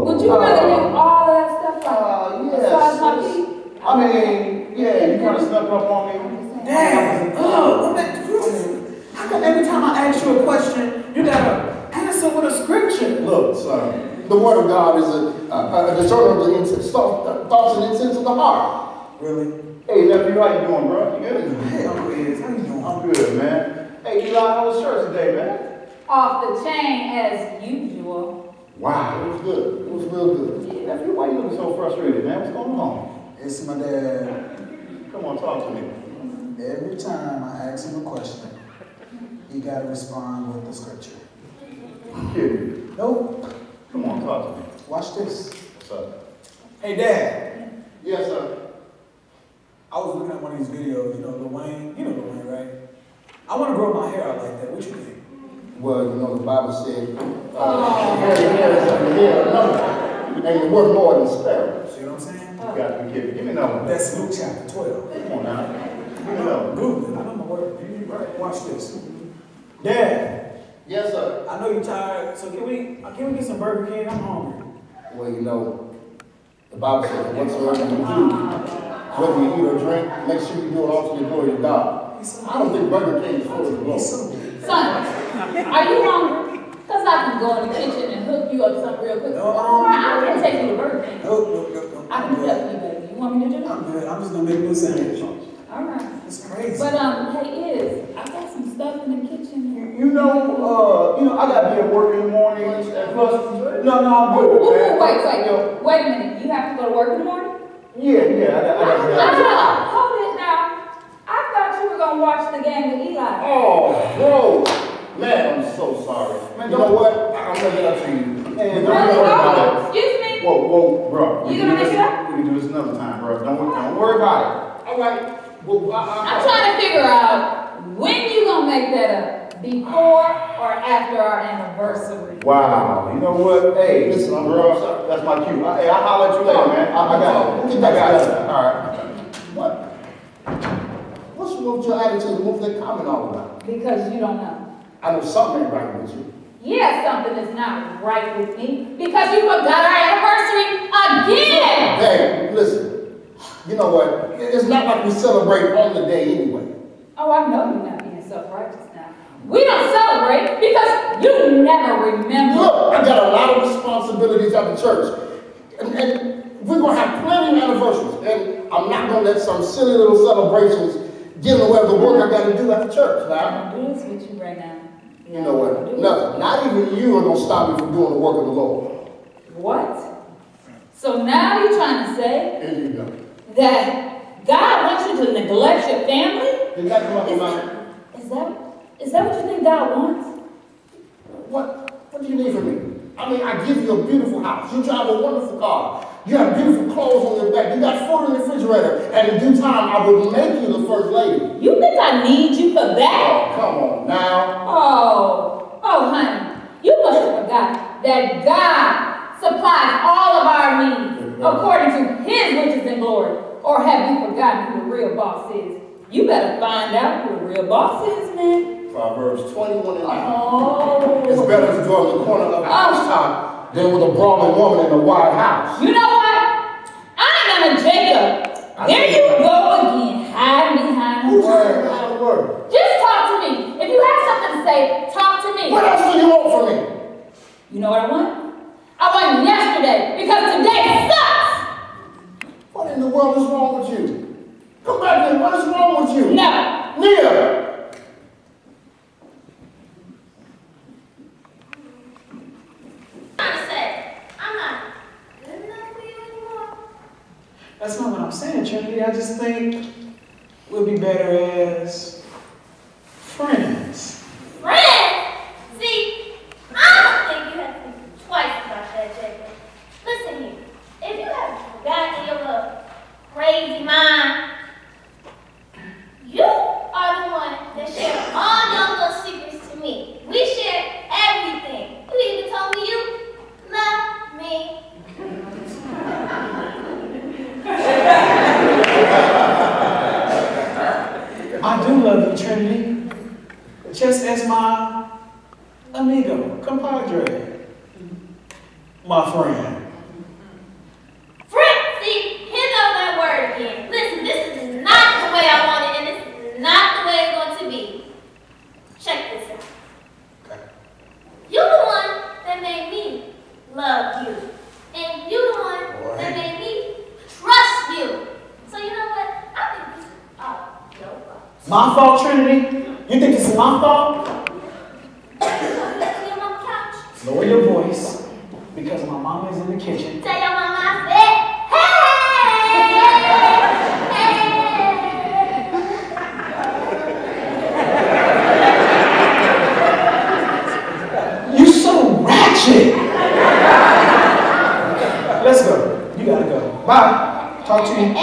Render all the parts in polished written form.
Would you rather do all that stuff like massage my yes. feet? I mean, yeah, you kind of snuck up on me. Dad, how come every time I ask you a question, you gotta answer with a scripture? Look, son, the word of God is a discerner of the thoughts and intents of the heart. Really? Hey, nephew, how you doing, bro? You good? Hey, Uncle Iz, how you doing? I'm good, man. Hey, Eli, how was church today, man? Off the chain as usual. Wow, it was good. It was real good. Yeah. Nephew, why you looking so frustrated, man? What's going on? It's my dad. Come on, talk to me. Every time I ask him a question, he gotta respond with the scripture. You kidding me? Nope. Come on, talk to me. Watch this. What's up? Hey, Dad. Yes, sir. I was looking at one of these videos, you know, Lil Wayne. You know Lil Wayne, right? I want to grow my hair out like that. What you think? Well, you know, the Bible said, hair is a number, and you're worth more than sparrows. See what I'm saying? You got to be kidding. Give me another one. That's Luke chapter 12. Come on now. Give me another one. Google it. I know my word. Watch this. Dad, Yes, sir. I know you're tired, so can we get some Burger King? I'm hungry. Well, you know, the Bible says, whatsoever you do, whether you eat or drink, make sure you do it all to the glory of God. I don't think Burger King is for the glory. Son, are you hungry? Because I can go in the kitchen and hook you up something real quick. No. Or I can take you to Burger King. No. I can do that for you, baby. You want me to do that? I'm good. I'm just gonna make you a sandwich. All right. It's crazy. But hey, I got some stuff in the kitchen. You know, I got to be at work in the morning, and plus, no, I'm good, man. Wait You know, a minute. You have to go to work in the morning? Yeah, I got Hold it now. I thought you were going to watch the game with Eli. Oh, bro. Man, I'm so sorry. Man, you know what? I'm going to get up to you. Man, don't worry about it. Excuse me? Whoa, bro. You gonna make it up? We can do this another time, bro. Don't worry about it. All right. Well, I'm trying to figure out when you going to make that up. Before or after our anniversary? Wow. You know what? Hey, listen, bro. That's my cue. Hey, I'll holler at you later, man. I got it. All right. What? What's wrong with your attitude? What's that comment all about? Because you don't know. I know something ain't right with you. Yeah, something is not right with me. Because you forgot our anniversary again! Hey, listen. You know what? It's not like we celebrate on the day anyway. Oh, I know you're not being self-righteous now. We don't celebrate because you never remember. Look, I got a lot of responsibilities at the church. And we're going to have plenty of anniversaries. And I'm not going to let some silly little celebrations get in the way of the work I got to do at the church. Now, I'm doing this with you right now. you know what? Nothing. Not even you are going to stop me from doing the work of the Lord. What? So now you're trying to say Here you go. that God wants you to neglect your family? Did that come up in my... Is that what you think God wants? What do you need from me? I mean, I give you a beautiful house. You drive a wonderful car. You have beautiful clothes on your back. You got food in the refrigerator. And in due time, I will make you the first lady. You think I need you for that? Oh, come on now. Oh, honey, you must have forgot that God supplies all of our needs according to His riches and glory. Or have you forgotten who the real boss is? You better find out who the real boss is, man. Proverbs 21:9. Oh. It's better to dwell in the corner of a housetop than with a brawling woman in a wide house. You know what? I'm a Jacob. There you go again, hiding behind the Who's word. hiding behind the word? Just talk to me. If you have something to say, talk to me. What else do you want from me? You know what I want? I want yesterday because today sucks. What in the world is wrong with you? Come back here. What is wrong with you? No. Nia! That's not what I'm saying, Trinity. I just think we'll be better as friends. Friends? See, I don't think you have to think twice about that, Jacob. Listen here, if you haven't forgotten your little crazy mind, you are the one that shared all your little secrets to me. We share everything. You even told me you love me. I do love you, Trinity. Just as my amigo, compadre, my friend. My fault, Trinity? You think this is my fault? Lower your voice, because my mama is in the kitchen. Tell your mama I said, hey! You so ratchet! Let's go. You gotta go. Bye. Talk to you.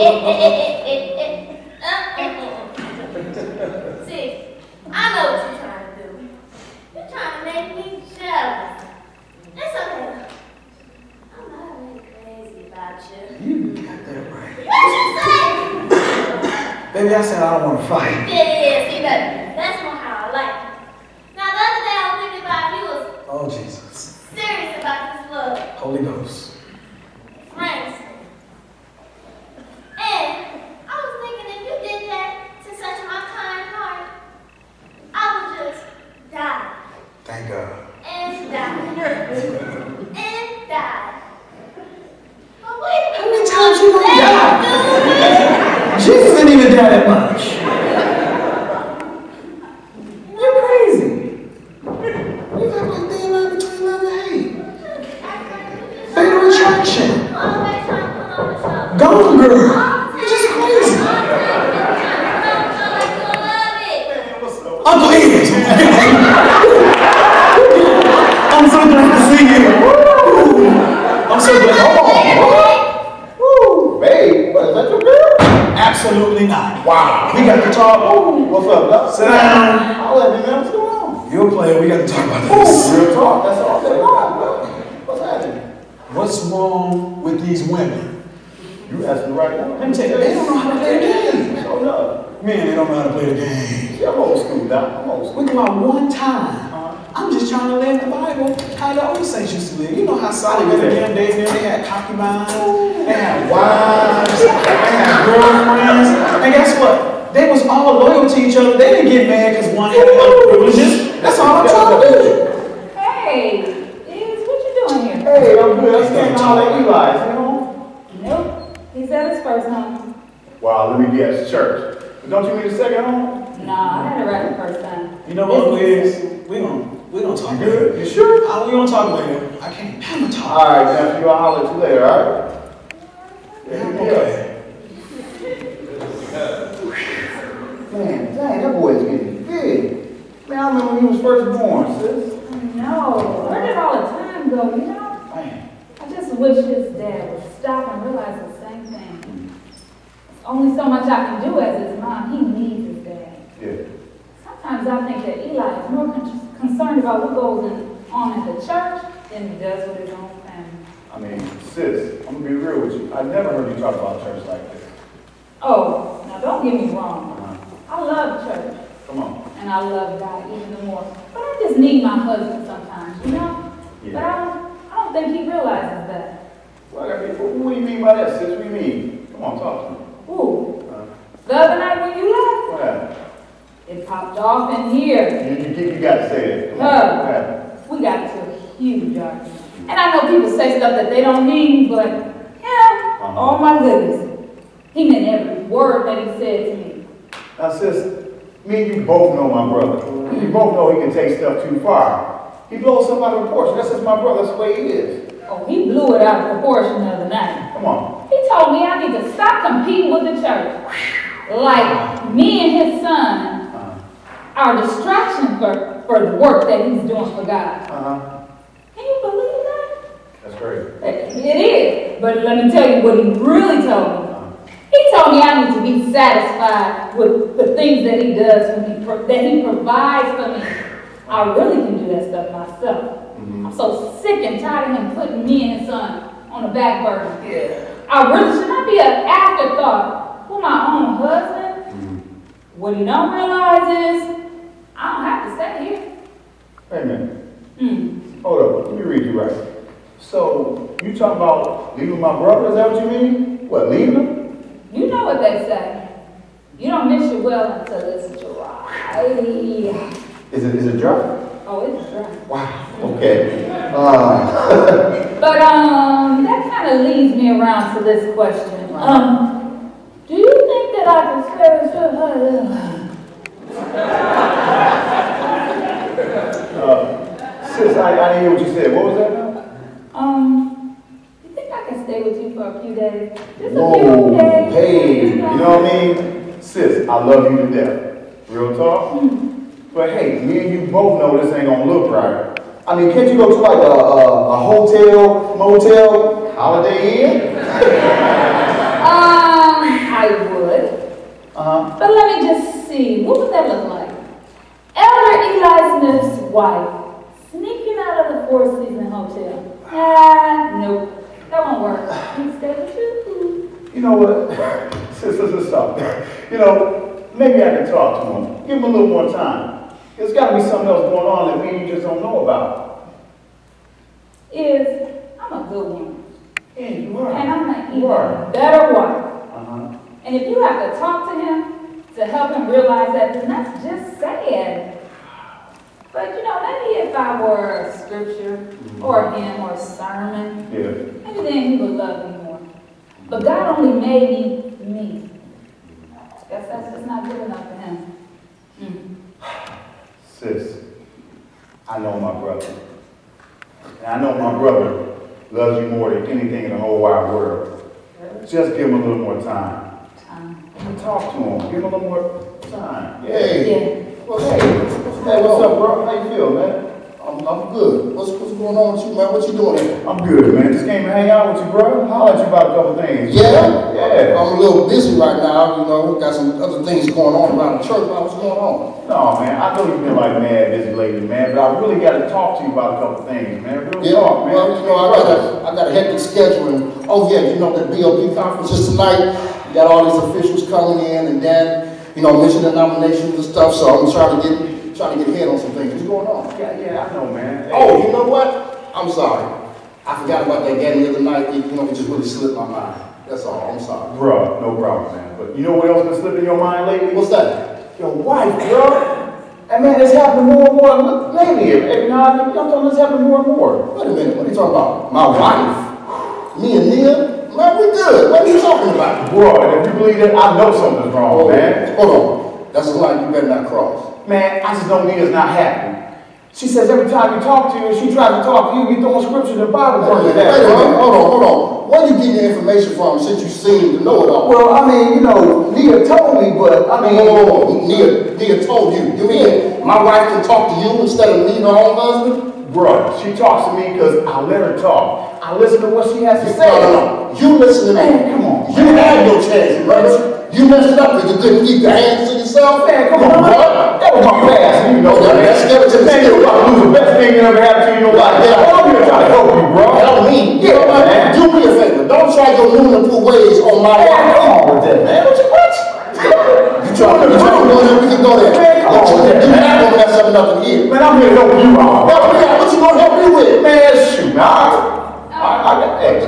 See, I know what you're trying to do. You're trying to make me jealous. It's okay. I'm not really crazy about you. You got that right. What you say? Baby, I said I don't want to fight. Yeah, see, that's more how I like it. Now, the other day I was thinking about if you was Oh, Jesus. serious about this love. Holy Ghost. Friends. And I was thinking if you did that to such my kind heart, I would just die. Thank God. And die. And die. But wait. How many times you gonna die? Jesus didn't even die that much. You're crazy. You got like they line between love and hate. Fatal attraction. Always trying to put on the show. Gone girl. You're just crazy. Uncle Ed. I'm so glad to see you. I'm so glad. Woo, babe, what, is that your girl? Absolutely not. Wow. We got to talk. What's up, Doc? Sit down. I'll let me know what's going on. You're a player. We got to talk about this. Real talk, that's all day long, bro. What's happening? What's wrong with these women? You asking the right one? Let me tell you, they don't know how to play the game. Hold up. Man, they don't know how to play the game. See, I'm old school, Doc. I'm old school. We go out one time. I'm just trying to live the Bible how the old saints used to live. You know how solid in them days there, they had concubines, they had wives, they had girlfriends. And guess what? They was all loyal to each other. They didn't get mad because one had other privileges. That's all I'm trying to do. Hey, Iz, what you doing here? Hey, I'm good. I just came to holler at Eli. Is he home? Nope. He's at his first home. Wow, let me guess. Church. But don't you need a second home? Nah, I had it right the first time. You know what, Liz? We don't talk You later. good? You sure? We don't talk later. I can't handle talk. All right, nephew. I'll holler at you later, all right? Yeah, Okay. Man, dang, that boy's getting big. Man, I remember when he was first born, sis. No, where did all the time go, you know? Man. I just wish his dad would stop and realize the same thing. There's only so much I can do as his mom. He needs his dad. Yeah. Sometimes I think that Eli is more concerned about what goes on at the church than he does with his own family. I mean, sis, I'm gonna be real with you. I never heard you talk about church like this. Oh, now don't get me wrong. I love church, Come on. and I love God even more. But I just need my husband sometimes, you know? Yeah. But I don't think he realizes that. Well, I mean, what do you mean by that, sis? What do you mean? Come on, talk to me. Ooh, the other night when you left, What happened? it popped off in here. You got to say it. Come on. What happened? We got into a huge argument. And I know people say stuff that they don't mean, but him, oh my goodness. He meant every word that he said to me. Now, sis, me and you both know my brother. We both know he can take stuff too far. He blows stuff out of proportion. That's just my brother. That's the way he is. Oh, he blew it out of proportion the other night. Come on. He told me I need to stop competing with the church. Like me and his son are a distraction for the work that he's doing for God. Can you believe that? That's great. It is. But let me tell you what he really told me. He told me I need to be satisfied with the things that he does, that he provides for me. I really can do that stuff myself. I'm so sick and tired of him putting me and his son on the back burner. Yeah. I really should not be an afterthought for my own husband. What he don't realize is, I don't have to stay here. Wait a minute. Hold up. Let me read you right. So, you talking about leaving my brother? Is that what you mean? What, leaving him? You know what they say. You don't miss your well until it's dry. Is it dry? Oh, it's dry. Wow. Okay. But that kind of leads me around to this question. Do you think that I can spare Sis, I didn't hear what you said. What was that now? You think I can stay with you for a few days? Just a Whoa, few days. hey, you know what I mean? Sis, I love you to death. Real talk? But hey, me and you both know this ain't gonna look right. I mean, can't you go to like a hotel, motel, Holiday Inn? I would. But let me just see. What would that look like? Elder Eli Smith's wife sneaking out of the Four Seasons Hotel. Nope. That won't work. Can stay with you? You know what? Sis, stop. You know, maybe I can talk to him. Give him a little more time. There's got to be something else going on that me and you just don't know about. I'm a good woman. Yeah, you are. And I'm an even better wife. And if you have to talk to him to help him realize that, then that's just sad. But you know, maybe if I were scripture or him or sermon, maybe then he would love me more. But God only made me. Guess that's just not good enough for him. Sis, I know my brother. And I know my brother loves you more than anything in the whole wide world. Just give him a little more time. Talk to him. Give him a little more time. Hey. What's Hey, what's up, bro? How you feel, man? I'm good. What's going on with you, man? What you doing here? I'm good, man. Just came to hang out with you, bro. Holler at you about a couple things. Yeah? Yeah. I'm a little busy right now, you know. Got some other things going on around the church. What's going on? No, man. I know you've been like mad busy lately, man, but I really got to talk to you about a couple things, man. Real talk, man. Well, you know, I got a hectic schedule. And, oh, yeah, you know, that BOP conference is tonight. You got all these officials coming in and then, you know, mission nominations and stuff. So I'm trying to get ahead on some things. What's going on? Yeah, I know, man. Hey. Oh, you know what? I'm sorry. I forgot about that game the other night. You know, it just really slipped my mind. That's all. I'm sorry. Bruh, no problem, man. But you know what else been slipping in your mind lately? What's that? Your wife, bro. And man, it's happening more and more. Look, lately, every now and then, I'm telling you, it's happening more and more. Wait a minute. What are you talking about? My wife? Me and Nia? Man, we good. What are you talking about? Bro, if you believe that, I know something's wrong, man. Hold on. That's a line you better not cross. Man, I just know Nia's not happy. She says every time you talk to her, she tries to talk to you, you throwing scriptures and Bible verses at her. Wait a minute. Hold on. Where are you getting your information from since you seem to know it all? Well, I mean, you know, Nia told me, but I mean... Oh, Nia told you. You mean my wife can talk to you instead of me and her own husband? Bruh, she talks to me because I let her talk. I listen to what she has to say. No. You listen to me. Man, come on. You had your chance, brother. You messed up because you couldn't keep your hands to yourself. Man, come on, bro. That was my past. You know that. That's never to the Man, you're about to lose the best thing you ever had in your life. Yeah. I'm here trying to help you, bro. Help me. Yeah, man. Do me a favor. Don't try your lunatic ways on my Man, wife. come on with that, man. What? You try to go there, we can go there. Man, come on with that, You're man. not going to mess up nothing here. Man, I'm here to help you out. What you going to help me with? Man, shoot, man. I got Hey,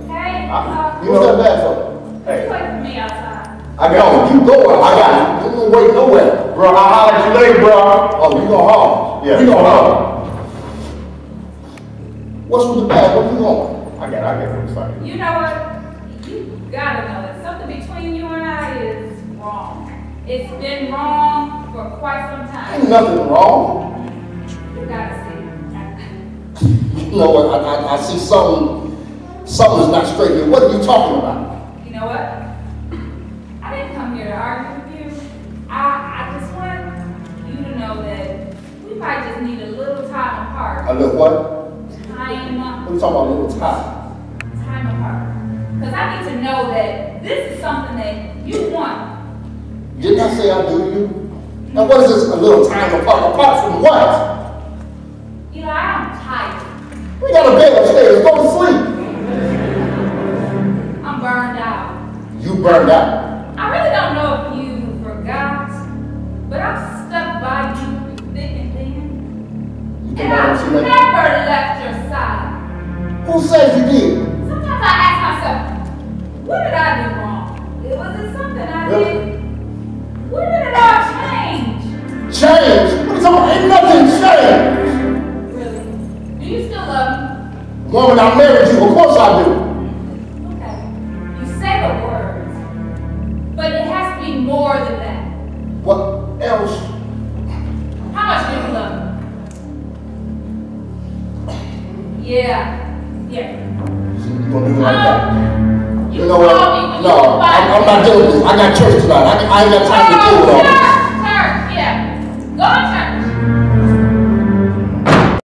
You What's know- that bad for? Hey, wait for me outside. I got You go out. I got you. You don't wait nowhere. Bro, I'll holler at you later, bro. Oh, you gonna haul? Yeah. You gonna haul? What's with the bag? Where you going? I got it excited. You know what? You gotta know that something between you and I is wrong. It's been wrong for quite some time. Ain't nothing wrong. You gotta see. You know what? I see something is not straight here. What are you talking about? You know what? I didn't come here to argue with you. I just want you to know that we might just need a little time apart. A little what? Time What are you talking about? A little time? apart. Because I need to know that this is something that you want. Didn't I say I do you? Now what is this? A little time apart? Apart from what? Eli, I'm tired. We got a bed upstairs. Go to sleep. I'm burned out. You burned out. I really don't know if you forgot, but I'm stuck by you through thick and thin. You think And I don't I've see that? never left your side. Who says you did? Sometimes I ask myself, what did I do wrong? Was it something I Really? did? When did it all change? Change? What are you talking about? Ain't nothing changed. Really? Do you still love me? Woman, I married you. Of course I do. Okay. You say the words, but it has to be more than that. What else gonna do it like that. You know what? called me when you No, was I'm not doing this. I got church tonight. I ain't got time to deal with all this.